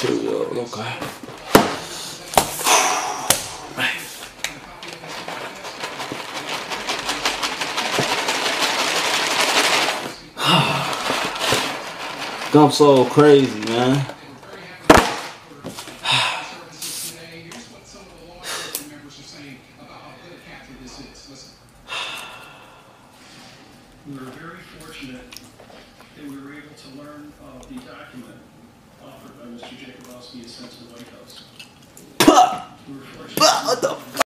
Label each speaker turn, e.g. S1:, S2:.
S1: material. Okay. I'm so crazy, man.
S2: We were very fortunate that we were able to learn of the document offered by Mr. Jacobowski and sent to the White House. We were fortunate.
S1: What the